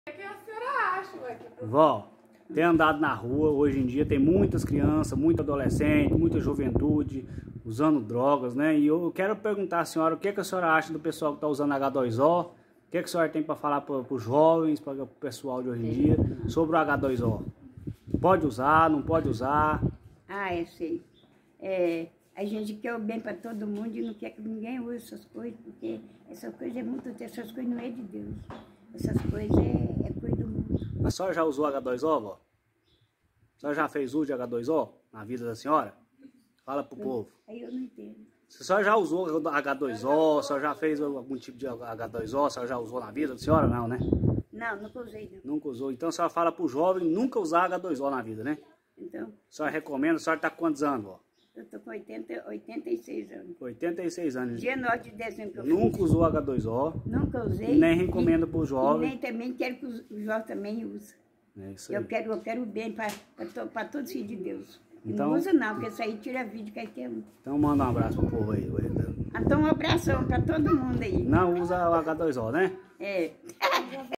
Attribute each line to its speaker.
Speaker 1: O que a senhora acha, ué?
Speaker 2: Vó, tem andado na rua, hoje em dia tem muitas crianças, muito adolescente, muita juventude usando drogas, né? E eu quero perguntar à senhora o que a senhora acha do pessoal que está usando H2O, o que a senhora tem para falar para os jovens, para o pessoal de hoje em dia, sobre o H2O? Pode usar, não pode usar?
Speaker 3: Ah, eu sei. A gente quer o bem para todo mundo e não quer que ninguém use essas coisas, porque essas coisas essas coisas não é de Deus. Essas coisas é coisa do mundo.
Speaker 2: A senhora já usou H2O, vó? A senhora já fez uso de H2O na vida da senhora? Fala pro povo.
Speaker 3: Aí eu não entendo.
Speaker 2: Se a senhora já usou H2O, a senhora já fez algum tipo de H2O, a senhora já usou na vida da senhora? Não, né?
Speaker 3: Não, nunca usei não.
Speaker 2: Nunca usou. Então a senhora fala pro jovem nunca usar H2O na vida, né?
Speaker 3: Então,
Speaker 2: A senhora recomenda, a senhora tá com quantos anos, vó?
Speaker 3: eu tô com 86 anos.
Speaker 2: 86 anos.
Speaker 3: Dia 9 de dezembro que eu
Speaker 2: Nunca
Speaker 3: fiz.
Speaker 2: usou H2O.
Speaker 3: Nunca usei.
Speaker 2: Nem recomendo pro
Speaker 3: E
Speaker 2: jovem.
Speaker 3: nem também quero que os jovens também usem.
Speaker 2: É isso aí.
Speaker 3: Eu quero o bem para todos os filhos de Deus.
Speaker 2: Então-
Speaker 3: Não usa não, porque isso aí tira a vida de qualquer um.
Speaker 2: Então manda um abraço pro povo aí.
Speaker 3: Então um abração para todo mundo aí.
Speaker 2: Não usa o H2O, né?
Speaker 3: É.